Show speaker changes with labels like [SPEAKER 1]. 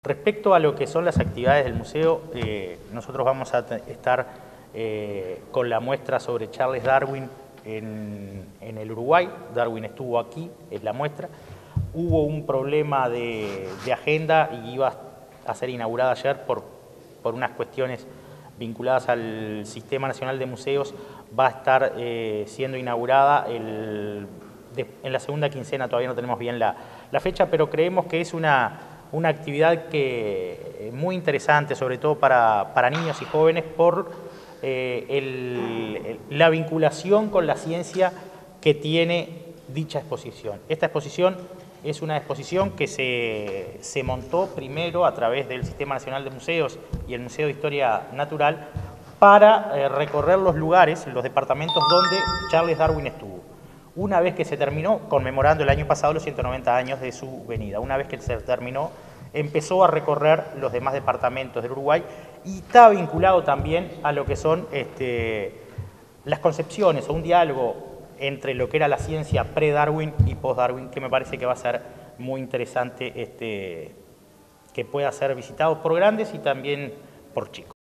[SPEAKER 1] Respecto a lo que son las actividades del museo, nosotros vamos a estar con la muestra sobre Charles Darwin en el Uruguay. Darwin estuvo aquí en la muestra. Hubo un problema de agenda y iba a ser inaugurada ayer por unas cuestiones vinculadas al Sistema Nacional de Museos. Va a estar siendo inaugurada en la segunda quincena, todavía no tenemos bien la fecha, pero creemos que es una actividad muy interesante, sobre todo para niños y jóvenes, por la vinculación con la ciencia que tiene dicha exposición. Esta exposición es una exposición que se montó primero a través del Sistema Nacional de Museos y el Museo de Historia Natural para recorrer los lugares, los departamentos donde Charles Darwin estuvo. Una vez que se terminó, conmemorando el año pasado los 190 años de su venida, una vez que se terminó, empezó a recorrer los demás departamentos del Uruguay y está vinculado también a lo que son las concepciones, a un diálogo entre lo que era la ciencia pre-Darwin y post-Darwin, que me parece que va a ser muy interesante que pueda ser visitado por grandes y también por chicos.